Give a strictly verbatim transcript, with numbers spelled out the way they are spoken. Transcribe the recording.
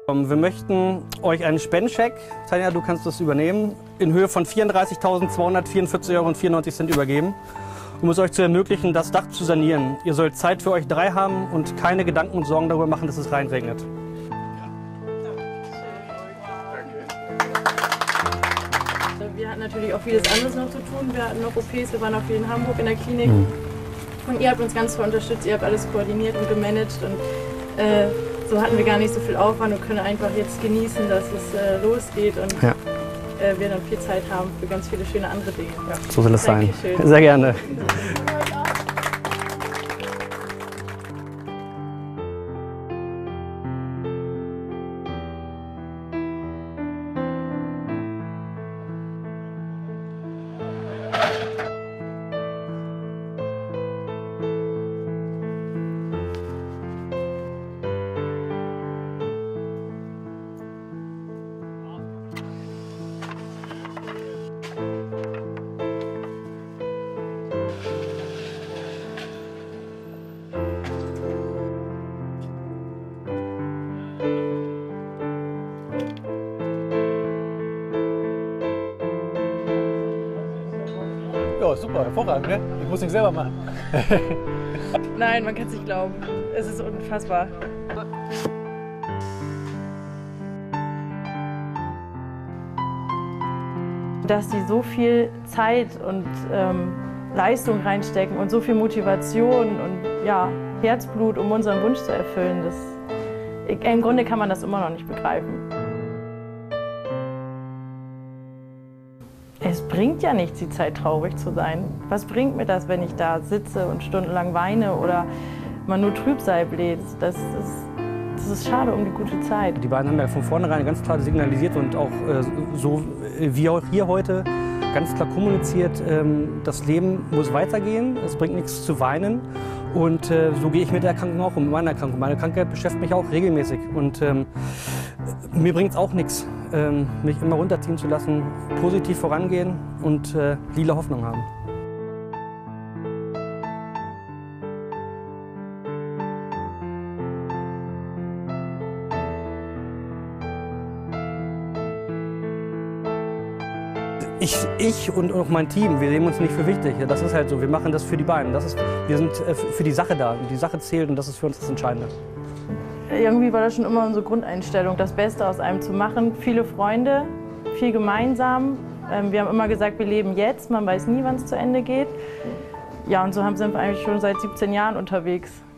Wir möchten euch einen Spendencheck, Tanja, du kannst das übernehmen, in Höhe von vierunddreißigtausendzweihundertvierundvierzig Euro vierundneunzig übergeben, um es euch zu ermöglichen, das Dach zu sanieren. Ihr sollt Zeit für euch drei haben und keine Gedanken und Sorgen darüber machen, dass es reinregnet. Wir hatten natürlich auch vieles anderes noch zu tun. Wir hatten noch O Ps, wir waren auch viel in Hamburg in der Klinik. Mhm. Und ihr habt uns ganz toll unterstützt, ihr habt alles koordiniert und gemanagt. Und äh, so hatten wir gar nicht so viel Aufwand und können einfach jetzt genießen, dass es äh, losgeht und ja. äh, wir dann viel Zeit haben für ganz viele schöne andere Dinge. Ja. So soll es sein. Sehr gerne. Ja, super, hervorragend, ne? Ich muss nicht selber machen. Nein, man kann es nicht glauben. Es ist unfassbar. Dass sie so viel Zeit und ähm, Leistung reinstecken und so viel Motivation und ja, Herzblut, um unseren Wunsch zu erfüllen, das, im Grunde kann man das immer noch nicht begreifen. Es bringt ja nichts, die Zeit traurig zu sein. Was bringt mir das, wenn ich da sitze und stundenlang weine oder man nur Trübsal bläht? Das ist, das ist schade um die gute Zeit. Die beiden haben ja von vornherein ganz klar signalisiert und auch äh, so wie auch hier heute ganz klar kommuniziert, ähm, das Leben muss weitergehen, es bringt nichts zu weinen. Und äh, so gehe ich mit der Erkrankung auch um, mit meiner Erkrankung. Meine Krankheit beschäftigt mich auch regelmäßig. Und ähm, mir bringt es auch nichts, ähm, mich immer runterziehen zu lassen, positiv vorangehen und äh, lila Hoffnung haben. Ich, ich und auch mein Team, wir sehen uns nicht für wichtig. Das ist halt so, wir machen das für die beiden. Das ist, wir sind für die Sache da und die Sache zählt und das ist für uns das Entscheidende. Irgendwie war das schon immer unsere Grundeinstellung, das Beste aus einem zu machen. Viele Freunde, viel gemeinsam. Wir haben immer gesagt, wir leben jetzt, man weiß nie, wann es zu Ende geht. Ja, und so sind wir eigentlich schon seit siebzehn Jahren unterwegs.